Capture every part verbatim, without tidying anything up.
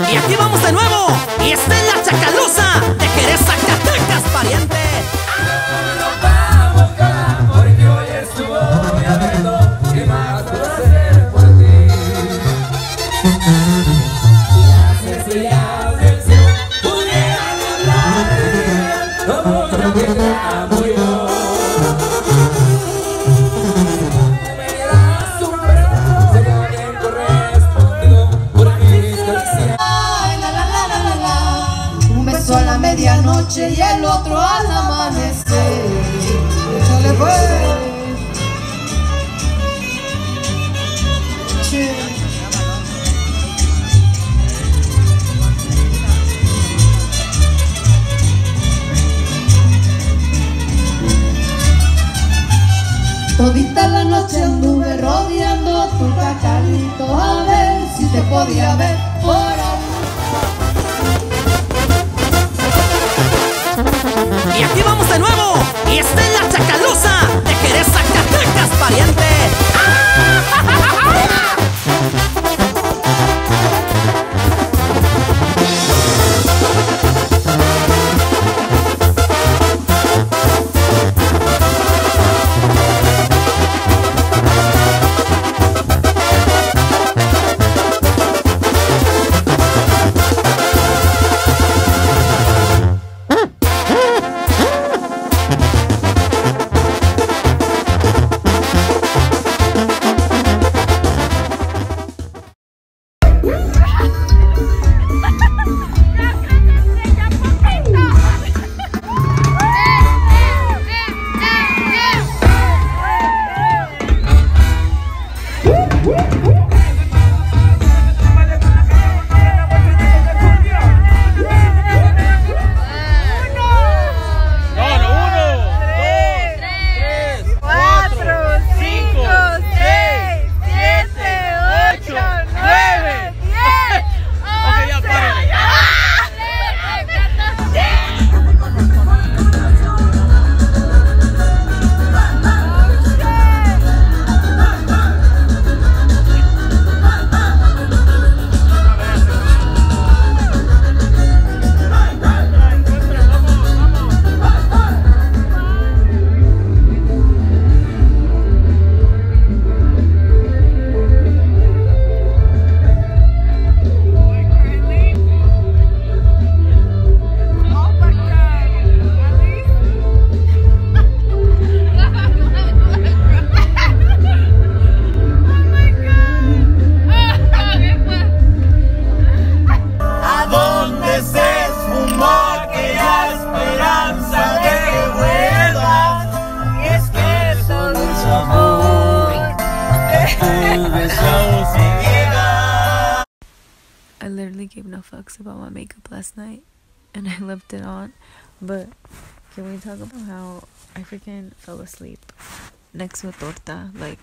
Y aquí vamos de nuevo. Y esta es la Chacalusa de Jerez, Zacatecas, pariente. Vamos acá, porque hoy estuvo ya viendo qué más puedo hacer por ti. Las estrellas del cielo pudieran hablar de ella, como yo que te amo yo. Me das un abrazo, sería bien correspondido por mis caricias. A la medianoche y el otro al amanecer. Échale pues. Che. Todita la noche anduve rodeando tu cacalito a ver si te podía ver por ahí. Y aquí vamos de nuevo. Y esta es la Chacalusa de Jerez, Zacatecas, pariente. I literally gave no fucks about my makeup last night and I left it on, but can we talk about how I freaking fell asleep next to a torta, like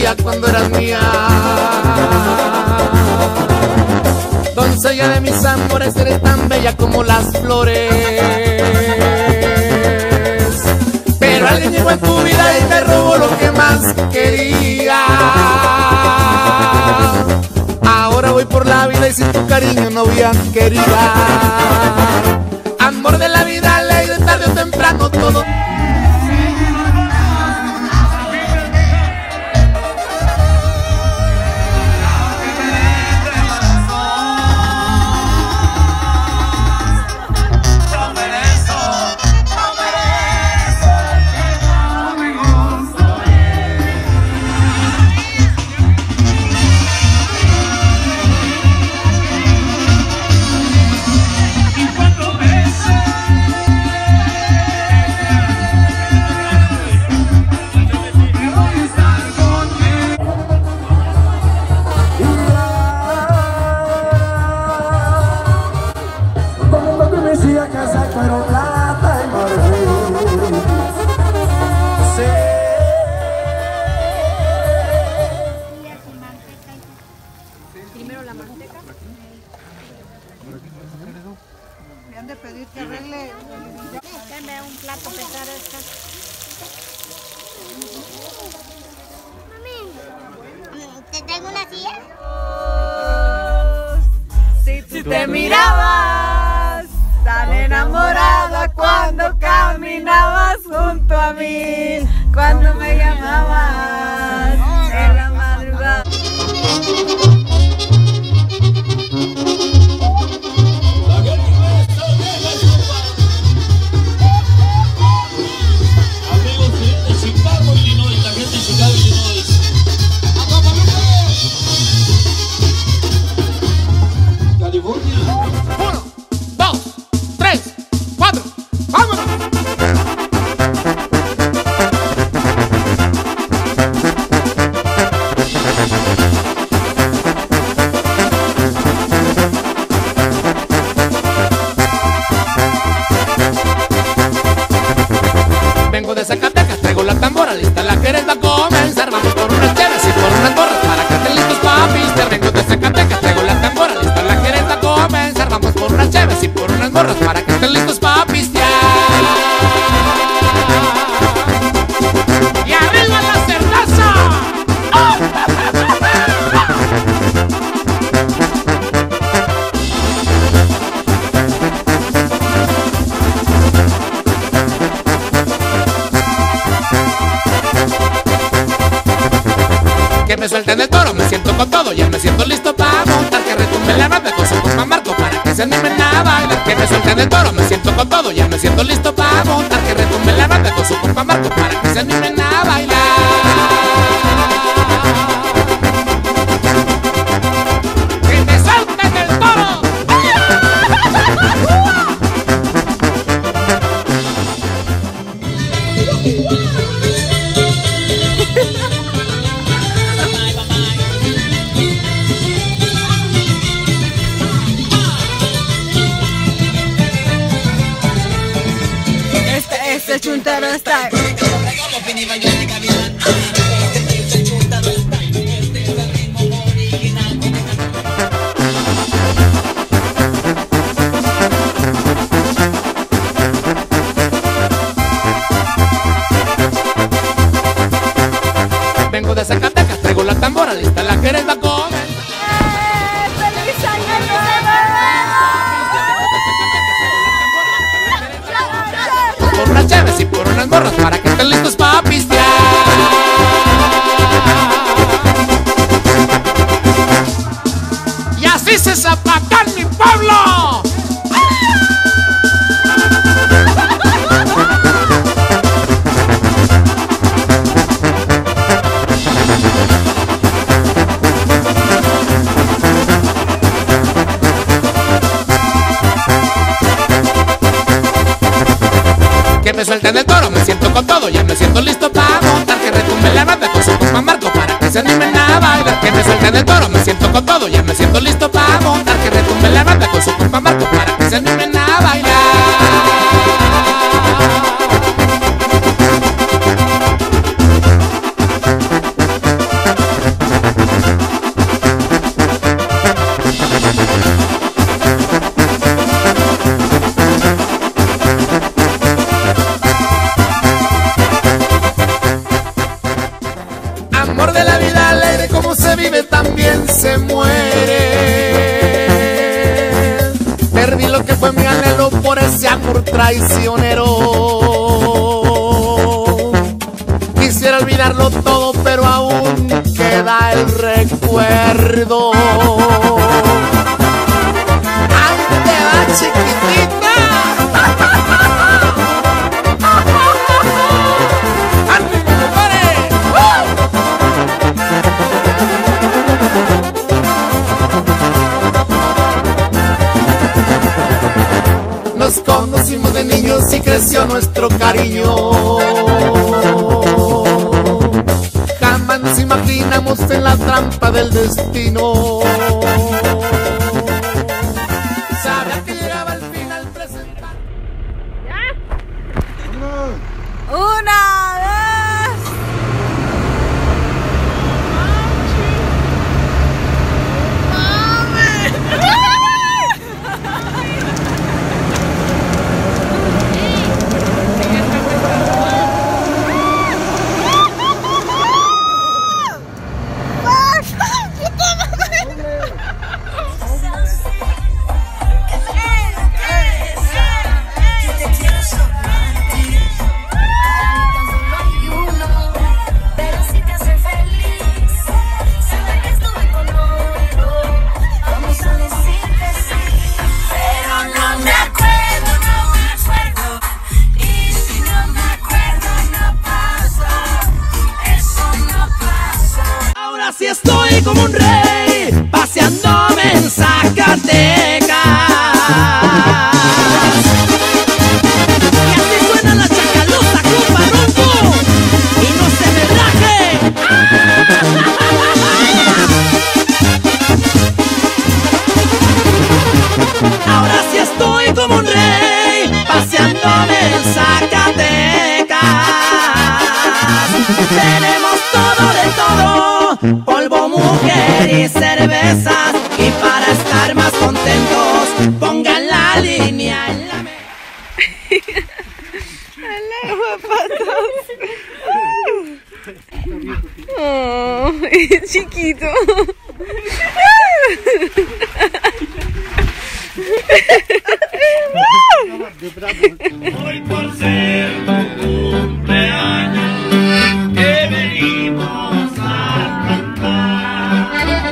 novia cuando eras mía. Doncella de mis amores, eres tan bella como las flores. Pero alguien llegó en tu vida y me robó lo que más quería. Ahora voy por la vida y sin tu cariño, novia querida. Amor de la vida, ley de tarde o temprano todo. Primero la manteca. Me han de pedir que arregle. Dame un plato pesado esta. Mami, ¿te traigo una silla? Si tú te mirabas tan enamorada cuando caminabas junto a mí, cuando me llamabas en la madrugada. Uno, dos, tres, cuatro, vámonos. Vengo de Zacatecas, traigo la tambora lista, la querés va a comenzar. Vamos por unas cheves y por unas gorras para que estén listos pa' pistear. Vengo de Zacatecas, traigo la tambora lista, la querés va a comenzar. Vamos por unas cheves y por unas gorras para que estén listos pa' pistear. ¡Y arriba la cerveza! ¡Oh! Que me suelten el toro, me siento con todo, ya me siento listo para montar. Que retumbe la banda con su compa Marco para que se animen a bailar. Que me suelten el toro, me siento con todo, ya me siento listo para montar. Que retumbe la banda con su compa Marco para que se animen a bailar. Que me suelten el toro. Este, este chuntaro está. Vengo de Zacatecas, traigo la tambora lista, la querés va a comer. ¡Feliz año nuevo! Por unas cheves y por unas morras para que estén listos pa' pistear. Y así se zapatea en mi pueblo. Que me suelten el toro, me siento con todo, ya me siento listo para montar. Que retumbe la banda con su compa Marco para que se animen a bailar. Que me suelten el toro, me siento con todo, ya me siento listo para montar. Que retumbe la banda con su compa Marco para que se animen a bailar. se muere. Perdí lo que fue mi anhelo por ese amor traicionero. Quisiera olvidarlo todo, pero aún queda el recuerdo. ¡Ay, te va, chiquitita! ¡Ánimo, compadre! Nos conocimos de niños y creció nuestro cariño. Jamás nos imaginamos en la trampa del destino. Sabía que llegaba al final presentar. Una, dos. Si estoy como un rey, paseándome en Zacatecas. Y así suena la chacalosa, compa rumbo, y no se me raje. Ahora sí estoy como un rey, paseándome en Zacatecas. Tenemos todo de todo, polvo, mujer y cervezas. Y para estar más contentos, pongan la línea en la mesa. Oh, es chiquito. Hoy por ser tu cumpleaños que venimos a cantar.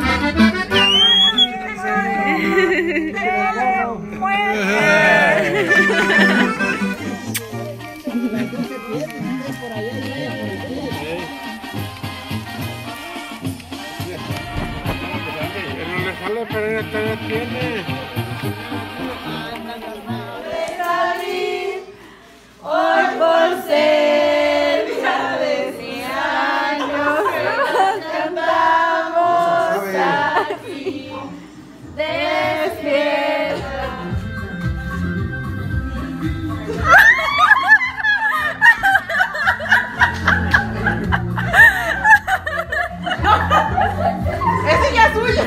No le sale, pero ella todavía tiene. Hoy por ser de mi año nos cantamos aquí, despierta. Ese ya es suyo.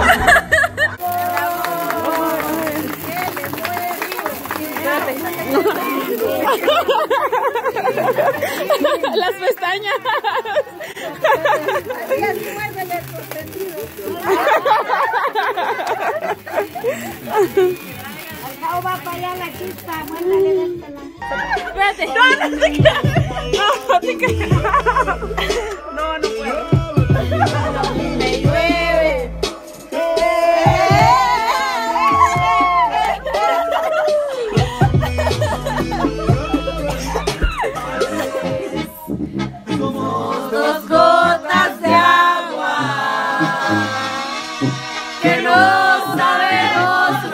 Las pestañas. Al cabo va para allá la chispa, muérdale de este lado. Espérate. No, no te creas. No, no te creas. No, no puedo. Me llueve. Somos dos gotas de agua que no sabemos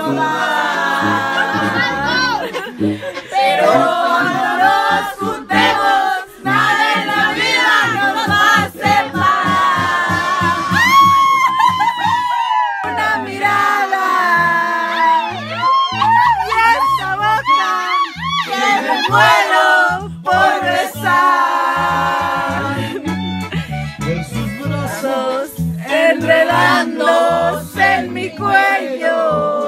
rodar, pero cuando nos juntemos nada en la vida nos va a separar. Una mirada y esa boca que me muero por besar. Sus brazos enredándose en mi cuello.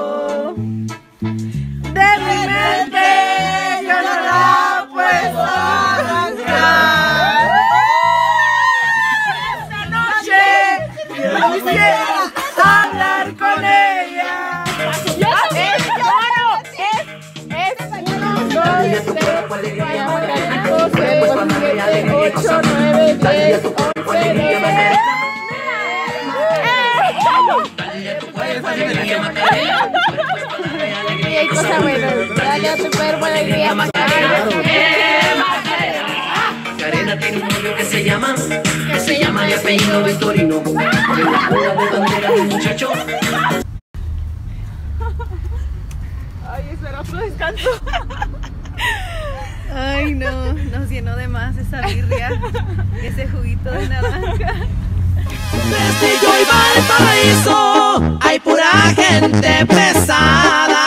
De mi mente yo no la puedo arrancar. Esta noche yo quisiera nueve, diez, once, doce. Y hay cosa buena. Dale a tu cuerpo alegría, Macarena. Macarena tiene un novio que se llama, que se llama de apellido Victorino. En la cola de bandera de muchacho. Ay, espera otro descanso. Ay, no, nos llenó de más esa birria, ese juguito de naranja. Castillo y Valparaíso hay pura gente pesada.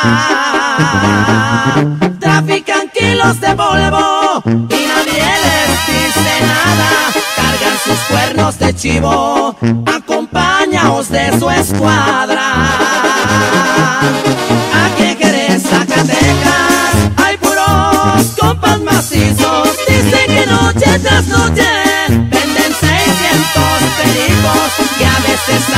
Trafican kilos de polvo y nadie les dice nada. Cargan sus cuernos de chivo, acompañados de su escuadra. Aquí en Jerez, Zacatecas, hay puros compas macizos. Dicen que noche tras noche venden seiscientos pericos, que a veces